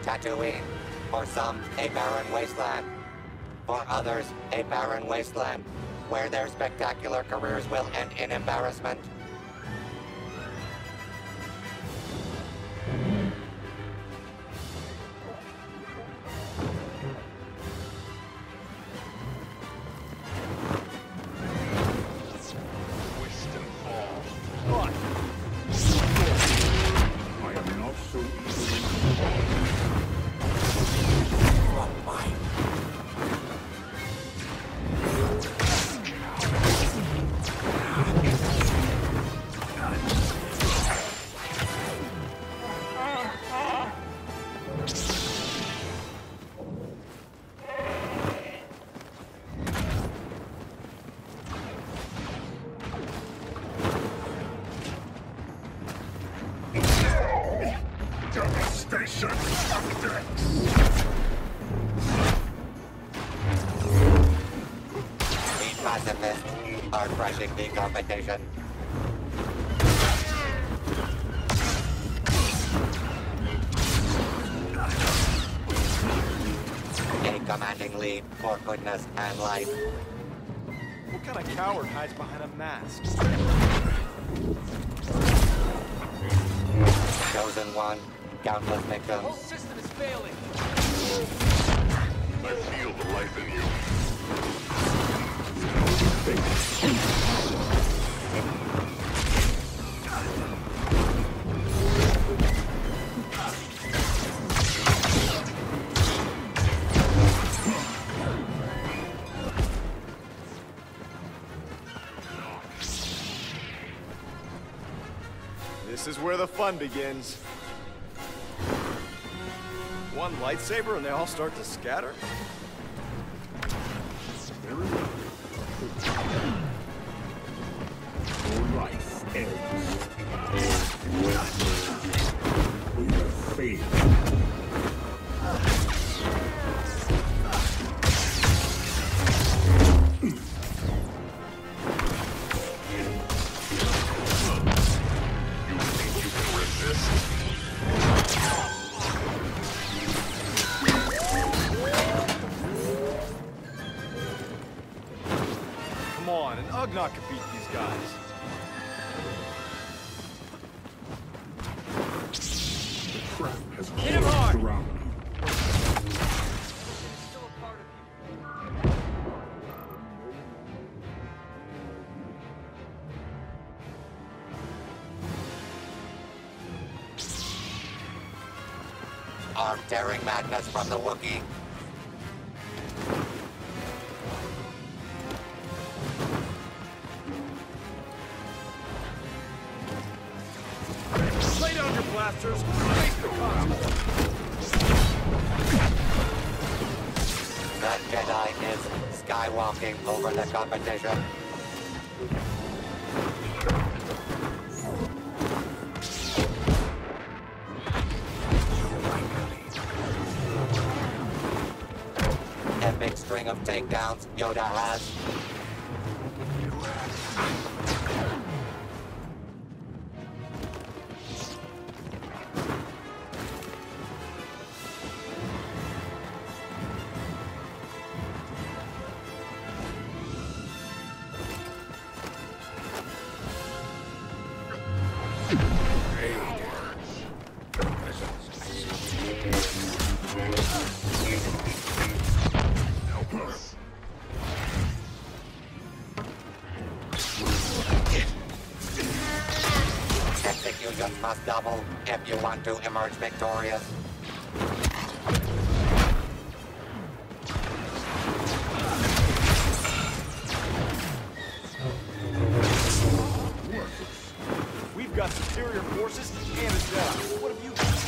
Tatooine. For some, a barren wasteland. For others, a barren wasteland, where their spectacular careers will end in embarrassment. Devastation Tactics! These pacifists are crushing the competition. A commanding lead for goodness and life. What kind of coward hides behind a mask? Chosen one, countless The victims. whole system is failing. I feel the life in you. This is where the fun begins. One lightsaber and they all start to scatter? Life ends. We have failed. Come on, an Ugnaught could beat these guys. The trap has Hit him hard! closed around you. It's still a part of you. Arm tearing madness from the Wookiee. Lay down your blasters, face the console. The Jedi is skywalking over the competition. Epic string of takedowns Yoda has. Executions must double if you want to emerge victorious. We've got superior forces and a Jedi. What have you got?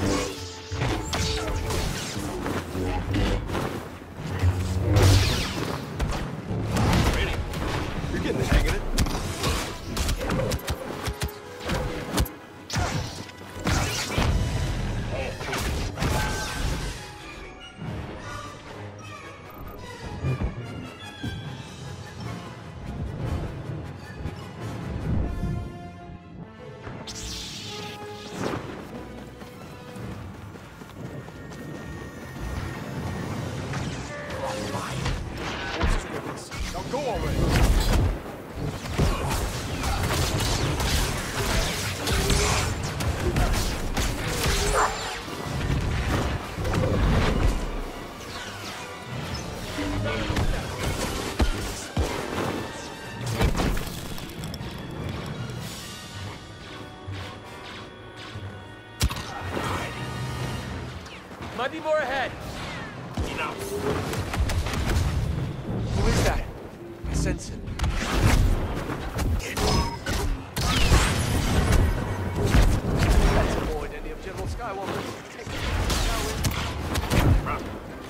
Ready? You're getting the hang of it. Go already! Might be more ahead. Who is that? I sense it. Let's avoid any of General Skywalker's techniques, shall we?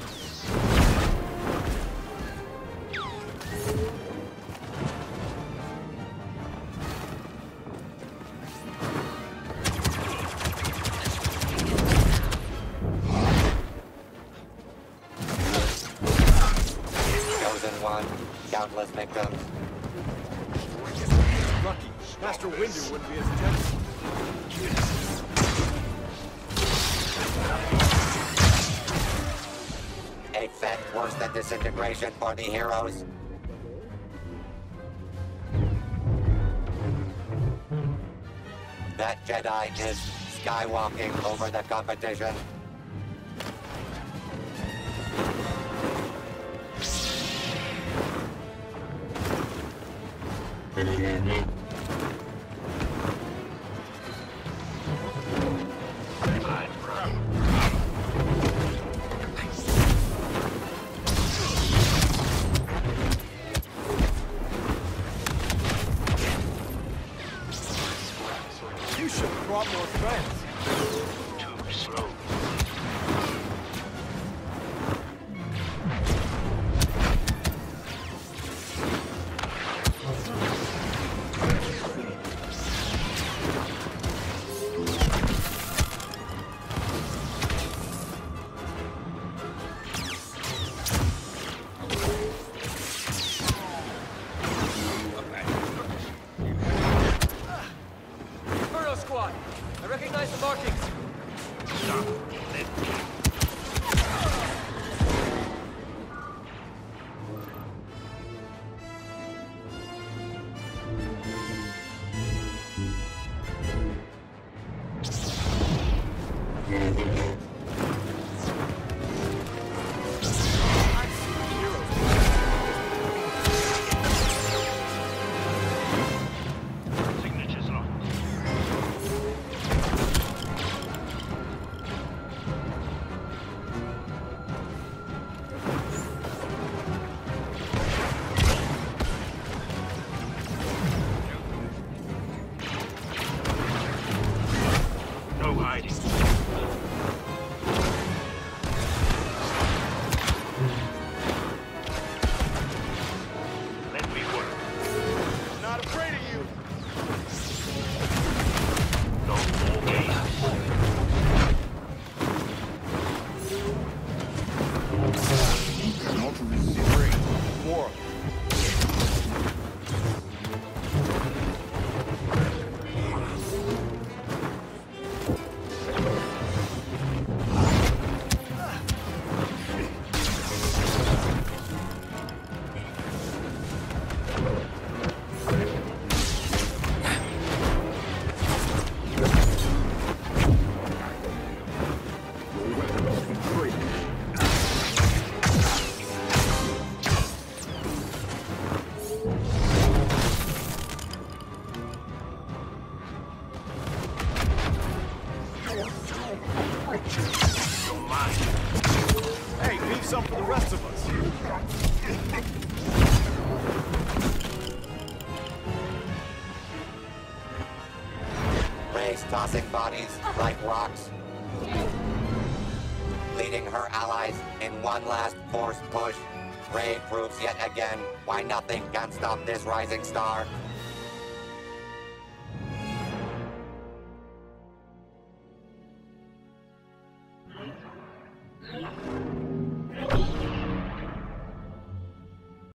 Chosen one. Countless victims. Lucky. Master Windu wouldn't be as tempted. A fate worse than disintegration for the heroes. That Jedi is skywalking over the competition. You should have brought more friends. Too slow. Inferno Squad! I recognize the markings. Signatures locked. No hiding. Let me work. Not afraid of you. No more games. Three. War. You're mine. Hey, leave some for the rest of us. Rey's tossing bodies like rocks. Leading her allies in one last forced push. Rey proves yet again why nothing can stop this rising star.